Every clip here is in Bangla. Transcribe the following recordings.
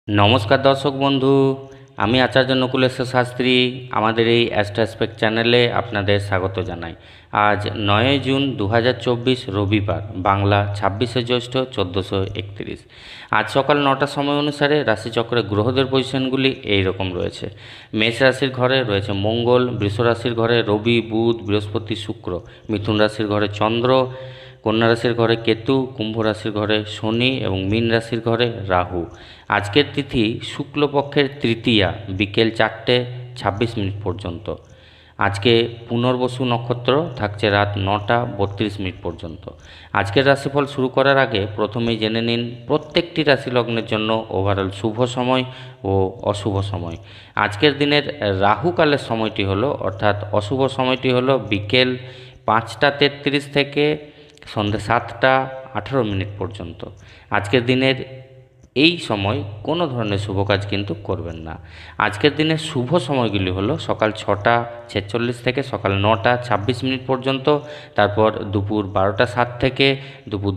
নমস্কার দর্শক বন্ধু, আমি আচার্য নকুলেশ্বর শাস্ত্রী। আমাদের এই অ্যাস্ট্রোস্পেক্ট চ্যানেলে আপনাদের স্বাগত জানাই। আজ 9 জুন 2024 রবিবার, বাংলা 26শে জ্যৈষ্ঠ 1431। আজ সকাল 9টার সময় অনুসারে রাশিচক্রে গ্রহদের পজিশনগুলি এই রকম রয়েছে। মেষ রাশির ঘরে রয়েছে মঙ্গল, বৃষ রাশির ঘরে রবি, বুধ, বৃহস্পতি, শুক্র, মিথুন রাশির ঘরে চন্দ্র, কন্যা রাশির ঘরে কেতু, কুম্ভ রাশির ঘরে শনি এবং মীন রাশির ঘরে রাহু। আজকের তিথি শুক্লপক্ষের তৃতীয়া, বিকেল 4:26 পর্যন্ত। আজকে পুনর্বসু নক্ষত্র থাকছে রাত 9:32 পর্যন্ত। আজকের রাশিফল শুরু করার আগে প্রথমেই জেনে নিন প্রত্যেকটি রাশি লগ্নের জন্য ওভারঅল শুভ সময় ও অশুভ সময়। আজকের দিনের রাহুকালের সময়টি হলো, অর্থাৎ অশুভ সময়টি হলো বিকেল 5:33 থেকে সন্ধ্যে 7:18 পর্যন্ত। আজকের দিনের এই সময় কোনো ধরনের শুভ কাজ কিন্তু করবেন না। আজকের দিনের শুভ সময়গুলি হলো সকাল 6:46 থেকে সকাল 9:26 পর্যন্ত, তারপর দুপুর 12:07 থেকে দুপুর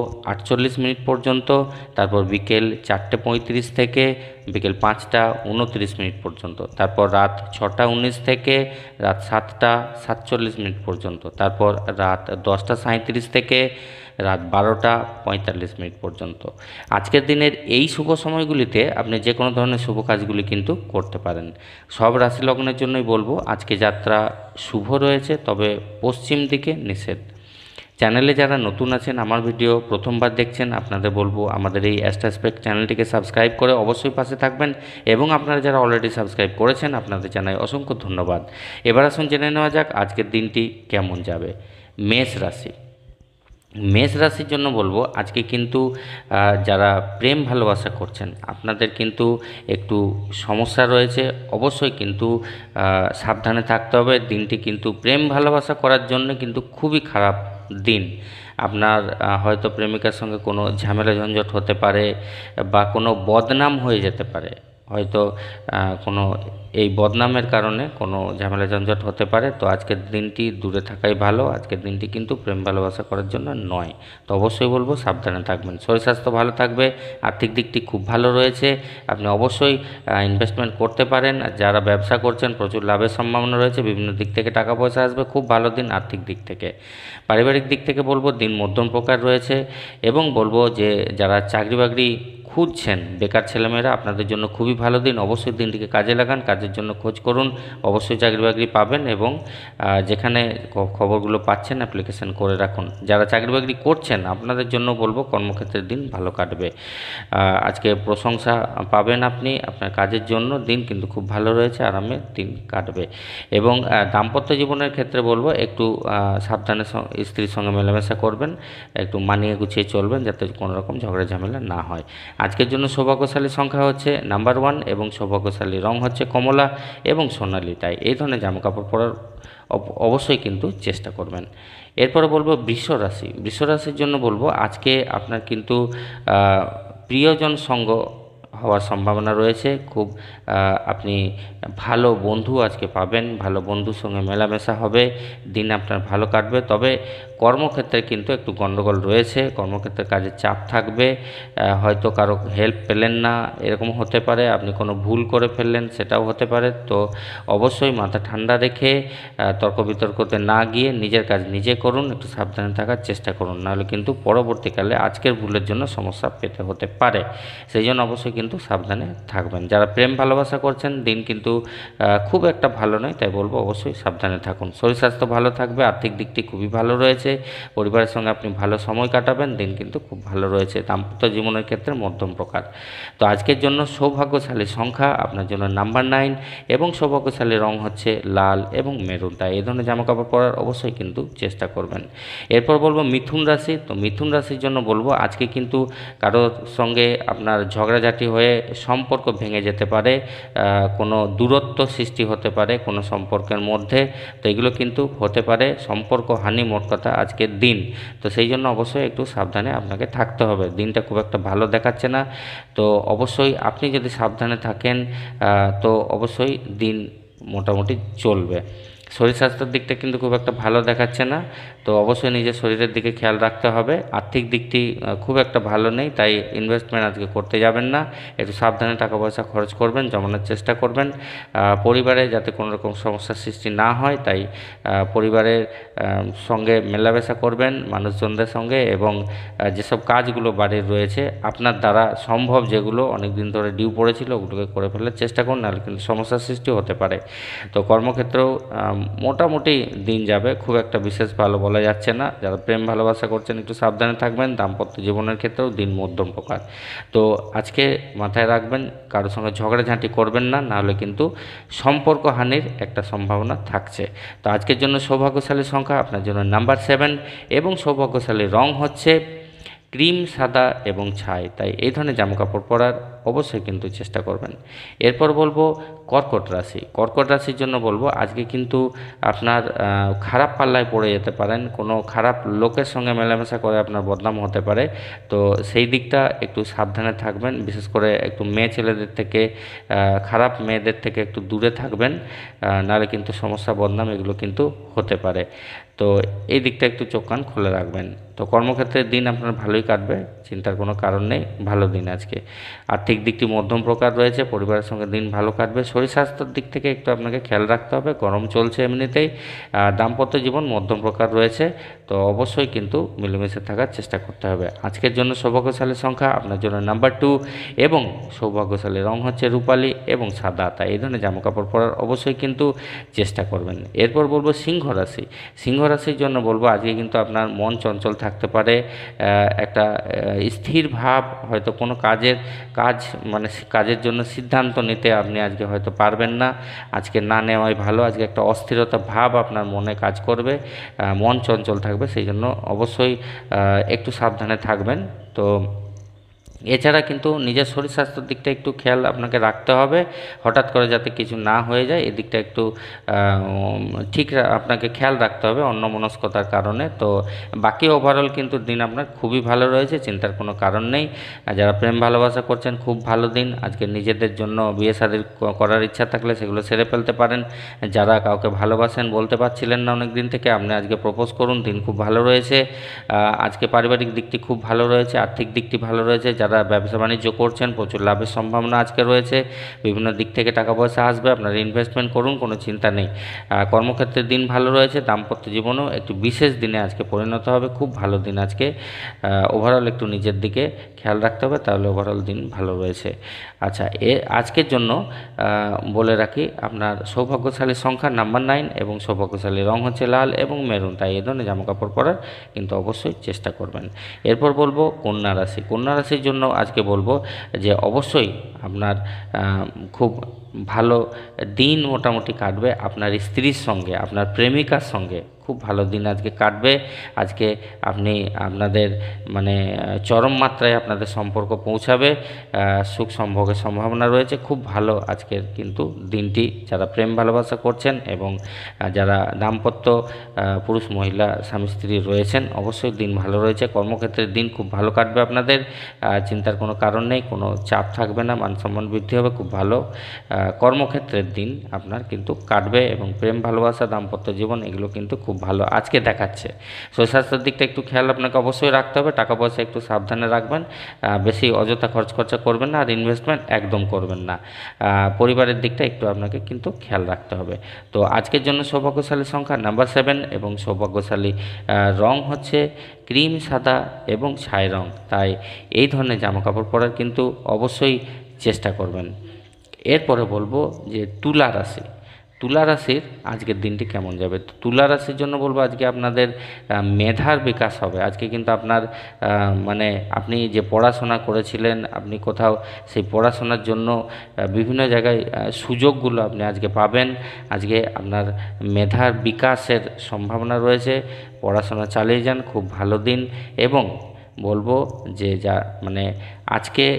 2:48 পর্যন্ত, তারপর বিকেল 4:35 থেকে বিকেল 5:29 পর্যন্ত, তারপর রাত 6:19 থেকে রাত 7:47 পর্যন্ত, তারপর রাত 10:37 থেকে রাত 12:45 পর্যন্ত। আজকের দিনের এই শুভ সময়গুলিতে আপনি যে কোনো ধরনের শুভ কাজগুলি কিন্তু করতে পারেন। সব রাশি লগ্নের জন্যই বলবো আজকে যাত্রা শুভ রয়েছে, তবে পশ্চিম দিকে নিষেধ। চ্যানেলে যারা নতুন আছেন, আমার ভিডিও প্রথমবার দেখছেন, আপনাদের বলবো আমাদের এই অ্যাস্ট্রোস্পেক্ট চ্যানেলটিকে সাবস্ক্রাইব করে অবশ্যই পাশে থাকবেন, এবং আপনারা যারা অলরেডি সাবস্ক্রাইব করেছেন আপনাদের জানাই অসংখ্য ধন্যবাদ। এবার আসুন জেনে নেওয়া যাক আজকের দিনটি কেমন যাবে। মেষ রাশি, মেষ রাশির জন্য বলবো আজকে কিন্তু যারা প্রেম ভালোবাসা করছেন আপনাদের কিন্তু একটু সমস্যা রয়েছে। অবশ্যই কিন্তু সাবধানে থাকতে হবে। দিনটি কিন্তু প্রেম ভালোবাসা করার জন্য কিন্তু খুবই খারাপ দিন। আপনার হয়তো প্রেমিকার সঙ্গে কোনো ঝামেলা ঝঞ্ঝট হতে পারে, বা কোনো বদনাম হয়ে যেতে পারে। হয়তো কোনো এই বদনামের কারণে কোনো ঝামেলা ঝঞ্ঝট হতে পারে। তো আজকের দিনটি দূরে থাকাই ভালো। আজকের দিনটি কিন্তু প্রেম ভালোবাসা করার জন্য নয়। তো অবশ্যই বলবো সাবধানে থাকবেন। শরীর স্বাস্থ্য ভালো থাকবে। আর্থিক দিকটি খুব ভালো রয়েছে। আপনি অবশ্যই ইনভেস্টমেন্ট করতে পারেন। আর যারা ব্যবসা করছেন প্রচুর লাভের সম্ভাবনা রয়েছে। বিভিন্ন দিক থেকে টাকা পয়সা আসবে। খুব ভালো দিন আর্থিক দিক থেকে। পারিবারিক দিক থেকে বলবো দিন মধ্যম প্রকার রয়েছে, এবং বলবো যে যারা চাকরি বাকরি খুঁজছেন, বেকার ছেলেমেয়েরা, আপনাদের জন্য খুবই ভালো দিন। অবশ্যই দিনটিকে কাজে লাগান, কাজের জন্য খোঁজ করুন, অবশ্যই চাকরি বাকরি পাবেন, এবং যেখানে খবরগুলো পাচ্ছেন অ্যাপ্লিকেশন করে রাখুন। যারা চাকরি বাকরি করছেন আপনাদের জন্য বলবো কর্মক্ষেত্রের দিন ভালো কাটবে। আজকে প্রশংসা পাবেন আপনি আপনার কাজের জন্য। দিন কিন্তু খুব ভালো রয়েছে, আরামে দিন কাটবে। এবং দাম্পত্য জীবনের ক্ষেত্রে বলবো একটু সাবধানে স্ত্রীর সঙ্গে মেলামেশা করবেন, একটু মানিয়ে গুছিয়ে চলবেন যাতে কোনো রকম ঝগড়া ঝামেলা না হয়। আজকের জন্য সৌভাগ্যশালী সংখ্যা হচ্ছে নাম্বার 1, এবং সৌভাগ্যশালী রং হচ্ছে কমলা এবং সোনালি। তাই এই ধরনের জামাকাপড় পরার অবশ্যই কিন্তু চেষ্টা করবেন। এরপরে বলবো বৃষ রাশি। বৃষ রাশির জন্য বলবো আজকে আপনার কিন্তু প্রিয়জন সঙ্গ হওয়ার সম্ভাবনা রয়েছে। খুব আপনি ভালো বন্ধু আজকে পাবেন, ভালো বন্ধুর সঙ্গে মেলামেশা হবে, দিন আপনার ভালো কাটবে। তবে কর্মক্ষেত্রে কিন্তু একটু গণ্ডগোল রয়েছে। কর্মক্ষেত্রে কাজের চাপ থাকবে, হয়তো কারো হেল্প পেলেন না, এরকম হতে পারে। আপনি কোনো ভুল করে ফেললেন, সেটাও হতে পারে। তো অবশ্যই মাথা ঠান্ডা রেখে তর্ক বিতর্কতে না গিয়ে নিজের কাজ নিজে করুন, একটু সাবধানে থাকার চেষ্টা করুন, নাহলে কিন্তু পরবর্তীকালে আজকের ভুলের জন্য সমস্যা পেতে হতে পারে। সেই জন্য অবশ্যই কিন্তু সাবধানে থাকবেন। যারা প্রেম ভালোবাসা করছেন দিন কিন্তু খুব একটা ভালো নয়, তাই বলবো অবশ্যই সাবধানে থাকুন। শরীর স্বাস্থ্য ভালো থাকবে, আর্থিক দিকটি খুবই ভালো রয়েছে, পরিবারের সঙ্গে আপনি ভালো সময় কাটাবেন, দিন কিন্তু খুব ভালো রয়েছে। দাম্পত্য জীবনের ক্ষেত্রে মধ্যম প্রকার। তো আজকের জন্য সৌভাগ্যশালী সংখ্যা আপনার জন্য নাম্বার 9, এবং সৌভাগ্যশালী রং হচ্ছে লাল এবং মেরুন। তাই এই ধরনের জামাকাপড় পরার অবশ্যই কিন্তু চেষ্টা করবেন। এরপর বলবো মিথুন রাশি। তো মিথুন রাশির জন্য বলবো আজকে কিন্তু কারোর সঙ্গে আপনার ঝগড়াঝাটি হয়ে সম্পর্ক ভেঙে যেতে পারে, কোনো দূরত্ব সৃষ্টি হতে পারে কোনো সম্পর্কের মধ্যে। তো এগুলো কিন্তু হতে পারে, সম্পর্ক হানি মোট কথা আজকের দিন। তো সেই জন্য অবশ্যই একটু সাবধানে আপনাকে থাকতে হবে। দিনটা খুব একটা ভালো দেখাচ্ছে না। তো অবশ্যই আপনি যদি সাবধানে থাকেন তো অবশ্যই দিন মোটামুটি চলবে। শরীর স্বাস্থ্যের দিকটা কিন্তু খুব একটা ভালো দেখাচ্ছে না, তো অবশ্যই নিজের শরীরের দিকে খেয়াল রাখতে হবে। আর্থিক দিকটি খুব একটা ভালো নেই, তাই ইনভেস্টমেন্ট আজকে করতে যাবেন না, একটু সাবধানে টাকা পয়সা খরচ করবেন, জমানোর চেষ্টা করবেন। পরিবারে যাতে কোনো রকম সমস্যার সৃষ্টি না হয়, তাই পরিবারের সঙ্গে মেলামেশা করবেন মানুষজনদের সঙ্গে, এবং যেসব কাজগুলো বাড়ির রয়েছে আপনার দ্বারা সম্ভব, যেগুলো অনেক দিন ধরে ডিউ পড়েছিল ওগুলোকে করে ফেলার চেষ্টা করুন, নাহলে কিন্তু সমস্যার সৃষ্টি হতে পারে। তো কর্মক্ষেত্রেও মোটামুটি দিন যাবে, খুব একটা বিশেষ ভালো বলা যাচ্ছে না। যারা প্রেম ভালোবাসা করছেন একটু সাবধানে থাকবেন। দাম্পত্য জীবনের ক্ষেত্রেও দিন মধ্যম প্রকার। তো আজকে মাথায় রাখবেন, কারোর সঙ্গে ঝগড়াঝাঁটি করবেন না, নাহলে কিন্তু সম্পর্ক হানির একটা সম্ভাবনা থাকছে। তো আজকের জন্য সৌভাগ্যশালী সংখ্যা আপনার জন্য নাম্বার 7, এবং সৌভাগ্যশালী রং হচ্ছে ক্রিম, সাদা এবং ছাই। তাই এই ধরনের জামাকাপড় পরার অবশ্যই কিন্তু চেষ্টা করবেন। এরপর বলবো কর্কট রাশি। কর্কট রাশির জন্য বলবো আজকে কিন্তু আপনার খারাপ পাল্লায় পড়ে যেতে পারেন, কোনো খারাপ লোকের সঙ্গে মেলামেশা করে আপনার বদনাম হতে পারে। তো সেই দিকটা একটু সাবধানে থাকবেন, বিশেষ করে একটু মেয়ে ছেলেদের থেকে, খারাপ মেয়েদের থেকে একটু দূরে থাকবেন, নাহলে কিন্তু সমস্যা, বদনাম এগুলো কিন্তু হতে পারে। তো এই দিকটা একটু চোখ কান খুলে রাখবেন। তো কর্মক্ষেত্রের দিন আপনার ভালোই কাটবে, চিন্তার কোনো কারণ নেই, ভালো দিন আজকে। আর্থিক দিকটি মধ্যম প্রকার রয়েছে, পরিবারের সঙ্গে দিন ভালো কাটবে। শরীর স্বাস্থ্যের দিক থেকে একটু আপনাকে খেয়াল রাখতে হবে, গরম চলছে এমনিতেই। দাম্পত্য জীবন মধ্যম প্রকার রয়েছে, তো অবশ্যই কিন্তু মিলেমিশে থাকার চেষ্টা করতে হবে। আজকের জন্য সৌভাগ্যশালী সংখ্যা আপনার জন্য নাম্বার 2, এবং সৌভাগ্যশালী রং হচ্ছে রূপালি এবং সাদা। তাই এই ধরনের জামাকাপড় পরার অবশ্যই কিন্তু চেষ্টা করবেন। এরপর বলবো সিংহ রাশি। সিংহ রাশির জন্য বলবো আজকে কিন্তু আপনার মন চঞ্চল থাকতে পারে, একটা স্থির ভাব, হয়তো কোনো কাজ মানে কাজের জন্য সিদ্ধান্ত নিতে আপনি আজকে হয়তো পারবেন না, আজকে না নেওয়াই ভালো। আজকে একটা অস্থিরতা ভাব আপনার মনে কাজ করবে, মন চঞ্চল থাকবে, সেই জন্য অবশ্যই একটু সাবধানে থাকবেন। তো এছাড়া কিন্তু নিজের শরীর স্বাস্থ্যের দিকটা একটু খেয়াল আপনাকে রাখতে হবে, হঠাৎ করে যাতে কিছু না হয়ে যায়, এদিকটা একটু ঠিক আপনাকে খেয়াল রাখতে হবে অন্যমনস্কতার কারণে। তো বাকি ওভারঅল কিন্তু দিন আপনার খুবই ভালো রয়েছে, চিন্তার কোনো কারণ নেই। যারা প্রেম ভালোবাসা করছেন খুব ভালো দিন আজকে, নিজেদের জন্য বিয়ে শাদী করার ইচ্ছা থাকলে সেগুলো সেরে ফেলতে পারেন। যারা কাউকে ভালোবাসেন বলতে পারছিলেন না অনেক দিন থেকে, আপনি আজকে প্রপোজ করুন, দিন খুব ভালো রয়েছে। আজকে পারিবারিক দিকটি খুব ভালো রয়েছে, আর্থিক দিকটি ভালো রয়েছে। যারা ব্যবসা বাণিজ্য করছেন প্রচুর লাভের সম্ভাবনা আজকে রয়েছে, বিভিন্ন দিক থেকে টাকা পয়সা আসবে, আপনারা ইনভেস্টমেন্ট করুন, কোনো চিন্তা নেই। কর্মক্ষেত্রের দিন ভালো রয়েছে, দাম্পত্য জীবনেও একটু বিশেষ দিনে আজকে পরিণত হবে, খুব ভালো দিন আজকে। ওভারঅল একটু নিজের দিকে খেয়াল রাখতে হবে, তাহলে ওভারঅল দিন ভালো রয়েছে। আচ্ছা, আজকের জন্য বলে রাখি আপনার সৌভাগ্যশালী সংখ্যা নাম্বার 9, এবং সৌভাগ্যশালী রং হচ্ছে লাল এবং মেরুন। তাই এই ধরনের জামাকাপড় পরার কিন্তু অবশ্যই চেষ্টা করবেন। এরপর বলবো কন্যা রাশি। কন্যা রাশির জন্য আজকে বলবো যে অবশ্যই আপনার খুব ভালো দিন মোটামুটি কাটবে, আপনার স্ত্রীর সঙ্গে, আপনার প্রেমিকার সঙ্গে খুব ভালো দিন আজকে কাটবে। আজকে আপনাদের মানে চরম মাত্রায় আপনাদের সম্পর্ক পৌঁছাবে, সুখ সম্ভোগের সম্ভাবনা রয়েছে, খুব ভালো আজকের কিন্তু দিনটি। যারা প্রেম ভালোবাসা করছেন এবং যারা দাম্পত্য পুরুষ মহিলা স্বামী স্ত্রী রয়েছেন, অবশ্যই দিন ভালো রয়েছে। কর্মক্ষেত্রের দিন খুব ভালো কাটবে আপনাদের, চিন্তার কোনো কারণ নেই, কোনো চাপ থাকবে না, মান সম্মান বৃদ্ধি হবে, খুব ভালো কর্মক্ষেত্রের দিন আপনার কিন্তু কাটবে। এবং প্রেম ভালোবাসা দাম্পত্য জীবন এগুলো কিন্তু খুব ভালো আজকে দেখাচ্ছে। শরীর স্বাস্থ্যের দিকটা একটু খেয়াল আপনাকে অবশ্যই রাখতে হবে, টাকা পয়সা একটু সাবধানে রাখবেন, বেশি অযথা খরচা করবেন না, আর ইনভেস্টমেন্ট একদম করবেন না। পরিবারের দিকটা একটু আপনাকে কিন্তু খেয়াল রাখতে হবে। তো আজকের জন্য সৌভাগ্যশালী সংখ্যা নাম্বার 7, এবং সৌভাগ্যশালী রং হচ্ছে ক্রিম, সাদা এবং ছাই রং। তাই এই ধরনের জামাকাপড় পরার কিন্তু অবশ্যই চেষ্টা করবেন। এরপরে বলবো যে তুলা রাশি। তুলা রাশির আজকের দিনটি কেমন যাবে? তো তুলা রাশির জন্য বলবো আজকে আপনাদের মেধার বিকাশ হবে। আজকে কিন্তু আপনার মানে আপনি যে পড়াশোনা করেছিলেন, আপনি কোথাও সেই পড়াশোনার জন্য বিভিন্ন জায়গায় সুযোগগুলো আপনি আজকে পাবেন। আজকে আপনার মেধার বিকাশের সম্ভাবনা রয়েছে, পড়াশোনা চালিয়ে যান, খুব ভালো দিন। এবং বলবো যে আজকে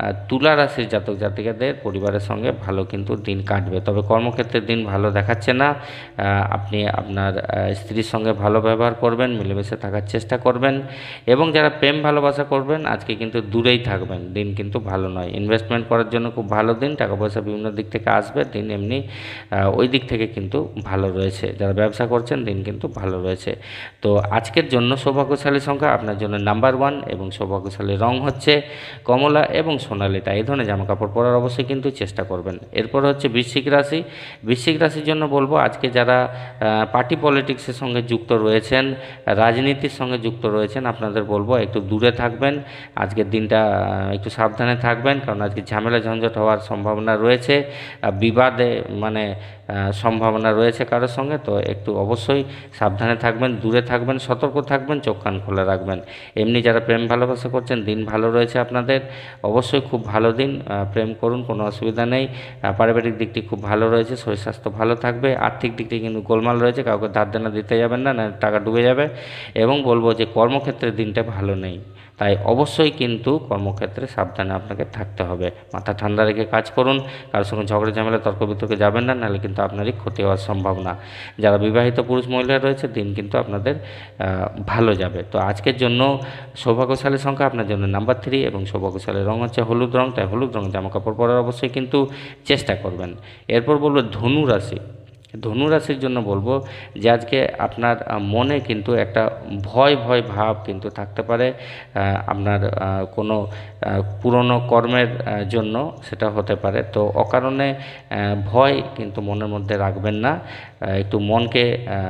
তুলা রাশির জাতক জাতিকাদের পরিবারের সঙ্গে ভালো কিন্তু দিন কাটবে। তবে কর্মক্ষেত্রে দিন ভালো দেখাচ্ছে না। আপনি আপনার স্ত্রীর সঙ্গে ভালো ব্যবহার করবেন, মিলেমিশে থাকার চেষ্টা করবেন, এবং যারা প্রেম ভালোবাসা করবেন আজকে কিন্তু দূরেই থাকবেন। দিন কিন্তু ভালো নয়। ইনভেস্টমেন্ট করার জন্য খুব ভালো দিন, টাকা পয়সা বিভিন্ন দিক থেকে আসবে। দিন এমনি ওই দিক থেকে কিন্তু ভালো রয়েছে। যারা ব্যবসা করছেন দিন কিন্তু ভালো রয়েছে। তো আজকের জন্য সৌভাগ্যশালী সংখ্যা আপনার জন্য নাম্বার 1 এবং সৌভাগ্যশালী রং হচ্ছে কমলা এবং সোনালি। তাই এই ধরনের জামা কাপড় পরার অবশ্যই কিন্তু চেষ্টা করবেন। এরপর হচ্ছে বৃশ্চিক রাশি। বৃশ্চিক রাশির জন্য বলবো আজকে যারা পার্টি পলিটিক্সের সঙ্গে যুক্ত রয়েছেন, রাজনীতির সঙ্গে যুক্ত রয়েছেন, আপনাদের বলবো একটু দূরে থাকবেন। আজকের দিনটা একটু সাবধানে থাকবেন, কারণ আজকে ঝামেলা ঝঞ্ঝট হওয়ার সম্ভাবনা রয়েছে, বিবাদে মানে সম্ভাবনা রয়েছে কারোর সঙ্গে। তো একটু অবশ্যই সাবধানে থাকবেন, দূরে থাকবেন, সতর্ক থাকবেন, চোখ কান খোলা রাখবেন। এমনি যারা প্রেম ভালোবাসা করছেন দিন ভালো রয়েছে আপনাদের, অবশ্যই খুব ভালো দিন। প্রেম করুন, কোনো অসুবিধা নেই। পারিবারিক দিকটি খুব ভালো রয়েছে, শরীর স্বাস্থ্য ভালো থাকবে। আর্থিক দিকটি কিন্তু গোলমাল রয়েছে, কাউকে ধার দেনা দিতে যাবেন না, না টাকা ডুবে যাবে। এবং বলবো যে কর্মক্ষেত্রের দিনটা ভালো নেই, তাই অবশ্যই কিন্তু কর্মক্ষেত্রে সাবধানে আপনাকে থাকতে হবে। মাথা ঠান্ডা রেখে কাজ করুন, কারোর সঙ্গে ঝগড়া ঝামেলা তর্ক বিতর্কে যাবেন না, নাহলে কিন্তু আপনারই ক্ষতি হওয়ার সম্ভাবনা। যারা বিবাহিত পুরুষ মহিলা রয়েছে দিন কিন্তু আপনাদের ভালো যাবে। তো আজকের জন্য সৌভাগ্যশালী সংখ্যা আপনার জন্য নাম্বার 3 এবং সৌভাগ্যশালী রং হচ্ছে হলুদ রং। তাই হলুদ রঙের জামাকাপড় পরার অবশ্যই কিন্তু চেষ্টা করবেন। এরপর বলবো ধনু রাশি। ধনু রাশির জন্য বলবো যে আজকে আপনার মনে কিন্তু একটা ভয় ভয় ভাব কিন্তু থাকতে পারে। আপনার কোনো পুরনো কর্মের জন্য সেটা হতে পারে। তো অকারণে ভয় কিন্তু মনের মধ্যে রাখবেন না, একটু মনকে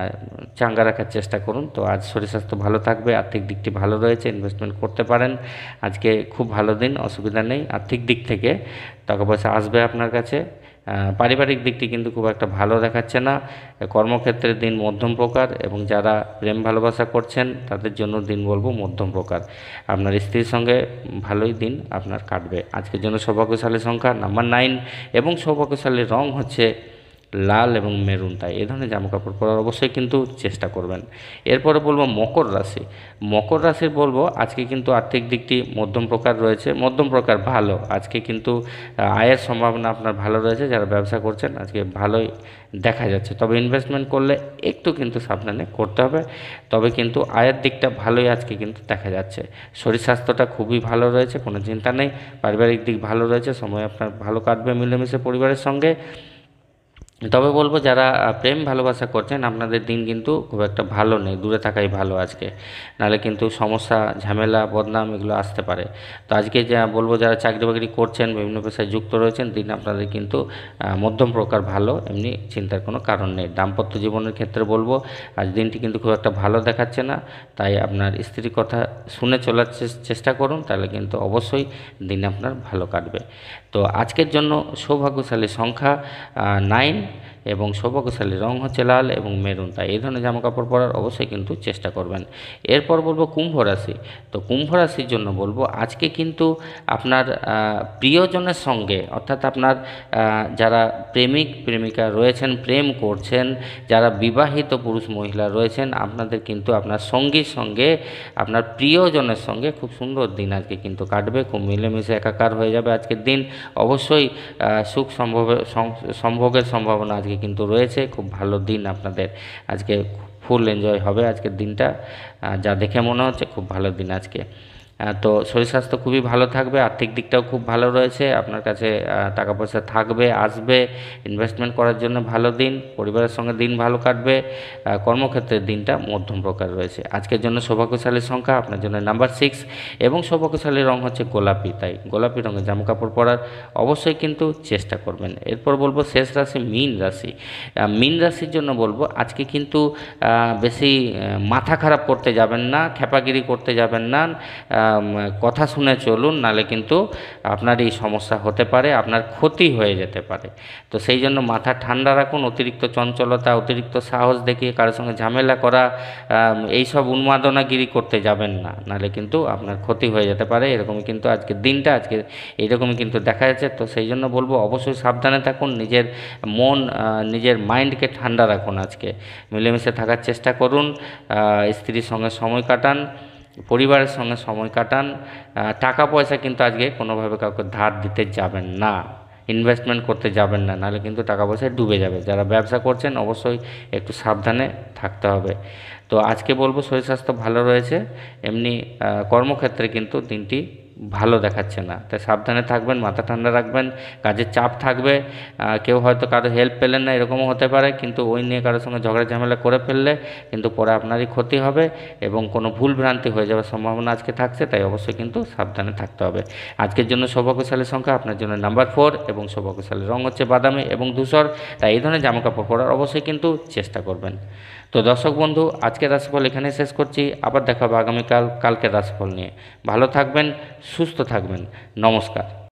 চাঙ্গা রাখার চেষ্টা করুন। তো আজ শরীর স্বাস্থ্য ভালো থাকবে, আর্থিক দিকটি ভালো রয়েছে, ইনভেস্টমেন্ট করতে পারেন। আজকে খুব ভালো দিন, অসুবিধা নেই। আর্থিক দিক থেকে টাকা পয়সা আসবে আপনার কাছে। পারিবারিক দিকটি কিন্তু খুব একটা ভালো দেখাচ্ছে না। কর্মক্ষেত্রের দিন মধ্যম প্রকার, এবং যারা প্রেম ভালোবাসা করছেন তাদের জন্য দিন বলবো মধ্যম প্রকার। আপনার স্ত্রীর সঙ্গে ভালোই দিন আপনার কাটবে। আজকের জন্য সৌভাগ্যশালী সংখ্যা নাম্বার 9 এবং সৌভাগ্যশালী রং হচ্ছে লাল এবং মেরুন। তাই এ ধরনের জামাকাপড় পরার অবশ্যই কিন্তু চেষ্টা করবেন। এরপরে বলবো মকর রাশি। মকর রাশির বলবো আজকে কিন্তু আর্থিক দিকটি মধ্যম প্রকার রয়েছে, মধ্যম প্রকার ভালো। আজকে কিন্তু আয়ের সম্ভাবনা আপনার ভালো রয়েছে। যারা ব্যবসা করছেন আজকে ভালোই দেখা যাচ্ছে, তবে ইনভেস্টমেন্ট করলে একটু কিন্তু সাবধানে করতে হবে। তবে কিন্তু আয়ের দিকটা ভালোই আজকে কিন্তু দেখা যাচ্ছে। শরীর স্বাস্থ্যটা খুবই ভালো রয়েছে, কোনো চিন্তা নেই। পারিবারিক দিক ভালো রয়েছে, সময় আপনার ভালো কাটবে মিলেমিশে পরিবারের সঙ্গে। তবে বলবো যারা প্রেম ভালোবাসা করছেন আপনাদের দিন কিন্তু খুব একটা ভালো নেই, দূরে থাকাই ভালো আজকে, নাহলে কিন্তু সমস্যা ঝামেলা বদনাম এগুলো আসতে পারে। তো আজকে যা বলবো যারা চাকরি বাকরি করছেন, বিভিন্ন পেশায় যুক্ত রয়েছেন, দিন আপনাদের কিন্তু মধ্যম প্রকার ভালো, এমনি চিন্তার কোনো কারণ নেই। দাম্পত্য জীবনের ক্ষেত্রে বলবো আজ দিনটি কিন্তু খুব একটা ভালো দেখাচ্ছে না। তাই আপনার স্ত্রীর কথা শুনে চলার চেষ্টা করুন, তাহলে কিন্তু অবশ্যই দিন আপনার ভালো কাটবে। তো আজকের জন্য সৌভাগ্যশালী সংখ্যা 9 এবং সৌভাগ্যশালী রং হচ্ছে লাল এবং মেরুন। তাই এই ধরনের জামাকাপড় পরার অবশ্যই কিন্তু চেষ্টা করবেন। এরপর বলবো কুম্ভ রাশি। তো কুম্ভ রাশির জন্য বলবো আজকে কিন্তু আপনার প্রিয়জনের সঙ্গে, অর্থাৎ আপনার যারা প্রেমিক প্রেমিকা রয়েছেন, প্রেম করছেন, যারা বিবাহিত পুরুষ মহিলা রয়েছেন, আপনাদের কিন্তু আপনার সঙ্গীর সঙ্গে, আপনার প্রিয়জনের সঙ্গে খুব সুন্দর দিন আজকে কিন্তু কাটবে। খুব মিলেমিশে একাকার হয়ে যাবে আজকের দিন। অবশ্যই সুখ সম্ভোগের সম্ভাবনা আজকে কিন্তু রয়েছে। খুব ভালো দিন আপনাদের আজকে, ফুল এনজয় হবে আজকের দিনটা। যা দেখে মনে হচ্ছে খুব ভালো দিন আজকে। তো শরীর স্বাস্থ্য খুবই ভালো থাকবে, আর্থিক দিকটাও খুব ভালো রয়েছে। আপনার কাছে টাকা পয়সা থাকবে, আসবে। ইনভেস্টমেন্ট করার জন্য ভালো দিন, পরিবারের সঙ্গে দিন ভালো কাটবে। কর্মক্ষেত্রের দিনটা মধ্যম প্রকার রয়েছে। আজকের জন্য সৌভাগ্যশালী সংখ্যা আপনার জন্য নাম্বার 6 এবং সৌভাগ্যশালী রং হচ্ছে গোলাপি। তাই গোলাপি রঙের জামাকাপড় পরার অবশ্যই কিন্তু চেষ্টা করবেন। এরপর বলবো শেষ রাশি মীন রাশি। মীন রাশির জন্য বলবো আজকে কিন্তু বেশি মাথা খারাপ করতে যাবেন না, খেপাগিরি করতে যাবেন না। কথা শুনে চলুন, নালে কিন্তু আপনার এই সমস্যা হতে পারে, আপনার ক্ষতি হয়ে যেতে পারে। তো সেই জন্য মাথা ঠান্ডা রাখুন। অতিরিক্ত চঞ্চলতা, অতিরিক্ত সাহস দেখিয়ে কারোর সঙ্গে ঝামেলা করা, এইসব উন্মাদনাগিরি করতে যাবেন না, নালে কিন্তু আপনার ক্ষতি হয়ে যেতে পারে। এরকমই কিন্তু আজকের দিনটা আজকে এইরকমই কিন্তু দেখা যাচ্ছে। তো সেই জন্য বলবো অবশ্যই সাবধানে থাকুন, নিজের মন, নিজের মাইন্ডকে ঠান্ডা রাখুন। আজকে মিলেমিশে থাকার চেষ্টা করুন, স্ত্রীর সঙ্গে সময় কাটান, পরিবারের সঙ্গে সময় কাটান। টাকা পয়সা কিন্তু আজকে কোনোভাবে কাউকে ধার দিতে যাবেন না, ইনভেস্টমেন্ট করতে যাবেন না, নাহলে কিন্তু টাকা পয়সায় ডুবে যাবে। যারা ব্যবসা করছেন অবশ্যই একটু সাবধানে থাকতে হবে। তো আজকে বলবো শরীর স্বাস্থ্য ভালো রয়েছে, এমনি কর্মক্ষেত্রে কিন্তু দিনটি ভালো দেখাচ্ছে না, তাই সাবধানে থাকবেন, মাথা ঠান্ডা রাখবেন। কাজের চাপ থাকবে, কেউ হয়তো কারো হেল্প পেলেন না এরকমও হতে পারে, কিন্তু ওই নিয়ে কারোর সঙ্গে ঝগড়া ঝামেলা করে ফেললে কিন্তু পরে আপনারই ক্ষতি হবে এবং কোনো ভুল ভ্রান্তি হয়ে যাওয়ার সম্ভাবনা আজকে থাকছে, তাই অবশ্যই কিন্তু সাবধানে থাকতে হবে। আজকের জন্য সৌভাগ্যশালী সংখ্যা আপনার জন্য নাম্বার 4 এবং সৌভাগ্যশালী রং হচ্ছে বাদামি এবং ধূসর, তাই এই ধরনের জামাকাপড় পরার অবশ্যই কিন্তু চেষ্টা করবেন। তো দর্শক বন্ধু, আজকের রাশিফল এখানে শেষ করছি, আবার দেখা হবে আগামীকাল কালকের রাশিফল নিয়ে। ভালো থাকবেন, সুস্থ থাকবেন, নমস্কার।